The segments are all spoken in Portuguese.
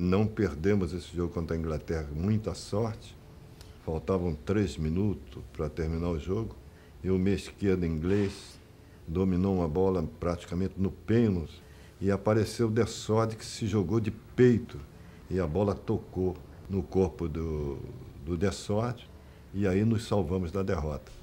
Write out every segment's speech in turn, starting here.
Não perdemos esse jogo contra a Inglaterra com muita sorte. Faltavam 3 minutos para terminar o jogo. E o meio esquerdo inglês dominou uma bola praticamente no pênalti. E apareceu o De Sode, que se jogou de peito. E a bola tocou no corpo do De Sode. E aí nos salvamos da derrota.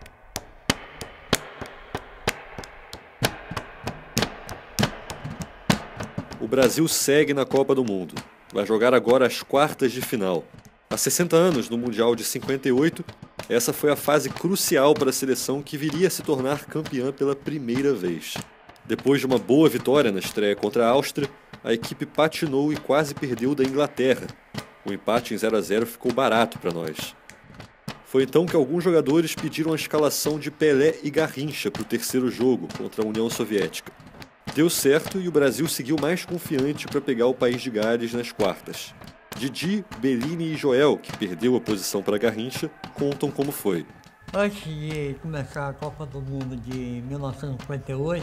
O Brasil segue na Copa do Mundo. Vai jogar agora as quartas de final. Há 60 anos, no Mundial de 58, essa foi a fase crucial para a seleção que viria a se tornar campeã pela primeira vez. Depois de uma boa vitória na estreia contra a Áustria, a equipe patinou e quase perdeu da Inglaterra. O empate em 0-0 ficou barato para nós. Foi então que alguns jogadores pediram a escalação de Pelé e Garrincha para o terceiro jogo contra a União Soviética. Deu certo e o Brasil seguiu mais confiante para pegar o país de Gales nas quartas. Didi, Bellini e Joel, que perdeu a posição para Garrincha, contam como foi. Antes de começar a Copa do Mundo de 1958,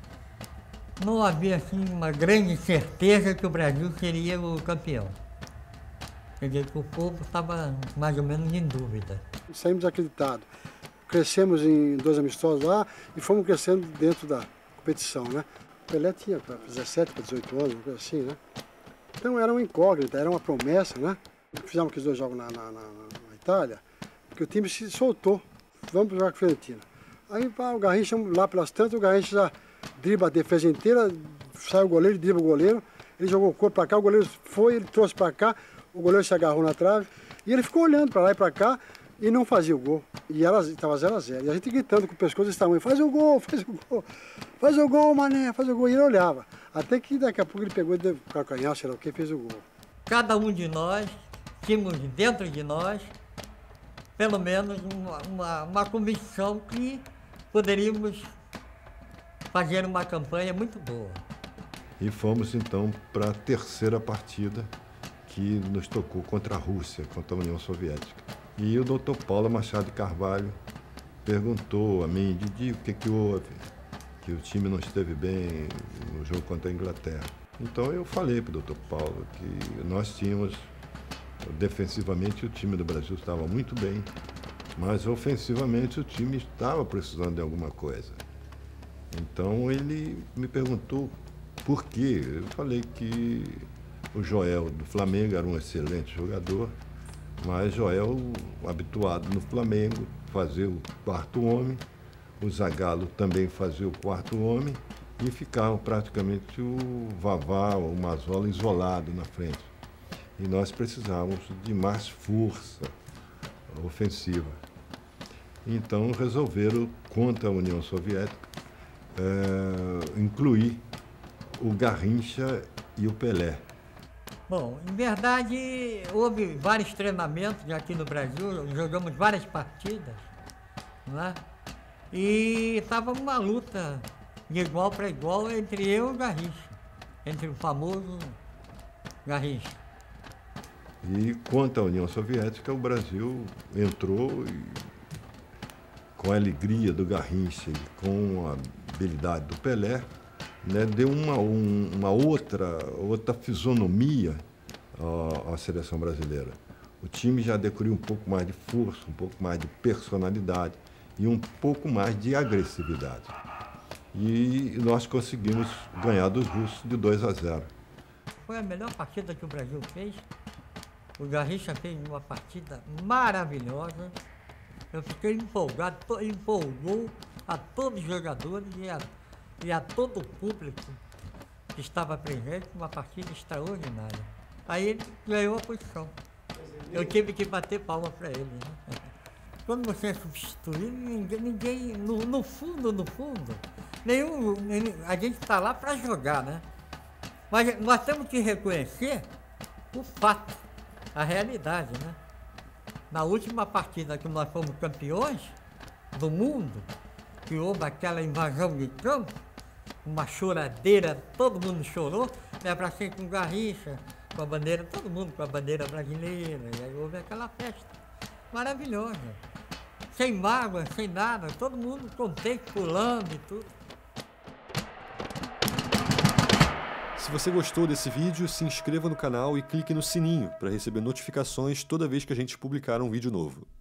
não havia assim, uma grande certeza que o Brasil seria o campeão. Quer dizer, que o povo estava mais ou menos em dúvida. Saímos acreditados. Crescemos em 2 amistosos lá e fomos crescendo dentro da competição, né? O Pelé tinha 17 para 18 anos, uma coisa assim, né? Então era uma incógnita, era uma promessa, né? Fizemos aqueles 2 jogos na Itália, porque o time se soltou. Vamos jogar com a Fiorentina. Aí o Garrincha, lá pelas tantas, o Garrincha já dribla a defesa inteira, sai o goleiro, dribla o goleiro, ele jogou o corpo para cá, o goleiro foi, ele trouxe para cá, o goleiro se agarrou na trave, e ele ficou olhando para lá e para cá e não fazia o gol. E estava 0-0. E a gente gritando com o pescoço desse tamanho, faz o gol, faz o gol, faz o gol, mané, faz o gol. E ele olhava. Até que daqui a pouco ele pegou e deu o calcanhar, sei lá o que, fez o gol. Cada um de nós, tínhamos dentro de nós, pelo menos uma convicção que poderíamos fazer uma campanha muito boa. E fomos então para a terceira partida, que nos tocou contra a Rússia, contra a União Soviética. E o Dr. Paulo Machado de Carvalho perguntou a mim, Didi, o que houve? Que o time não esteve bem no jogo contra a Inglaterra. Então eu falei para o Dr. Paulo que nós tínhamos, defensivamente o time do Brasil estava muito bem, mas ofensivamente o time estava precisando de alguma coisa. Então ele me perguntou por quê. Eu falei que o Joel do Flamengo era um excelente jogador, mas Joel, habituado no Flamengo, fazia o quarto homem, o Zagallo também fazia o quarto homem e ficava praticamente o Vavá, o Mazzola isolado na frente. E nós precisávamos de mais força ofensiva. Então resolveram, contra a União Soviética, incluir o Garrincha e o Pelé. Bom, em verdade, houve vários treinamentos aqui no Brasil, jogamos várias partidas, né? E estava uma luta de igual para igual entre eu e o Garrincha, entre o famoso Garrincha. E contra a União Soviética, o Brasil entrou e, com a alegria do Garrincha e com a habilidade do Pelé, né, deu uma outra fisionomia à seleção brasileira. O time já adquiriu um pouco mais de força, um pouco mais de personalidade e um pouco mais de agressividade. E nós conseguimos ganhar dos russos de 2-0. Foi a melhor partida que o Brasil fez. O Garrincha fez uma partida maravilhosa. Eu fiquei empolgado, empolgou a todos os jogadores e a todo o público que estava presente, uma partida extraordinária. Aí ele ganhou a posição. Eu tive que bater palma para ele, né? Quando você é substituído, ninguém no fundo, a gente está lá para jogar, né? Mas nós temos que reconhecer o fato, a realidade, né? Na última partida que nós fomos campeões do mundo, que houve aquela invasão de campo, uma choradeira, todo mundo chorou, me abracei com Garrincha, com a bandeira, todo mundo com a bandeira brasileira, e aí houve aquela festa maravilhosa, sem mágoa, sem nada, todo mundo contente, pulando e tudo. Se Se você gostou desse vídeo, se inscreva no canal e clique no sininho para receber notificações toda vez que a gente publicar um vídeo novo.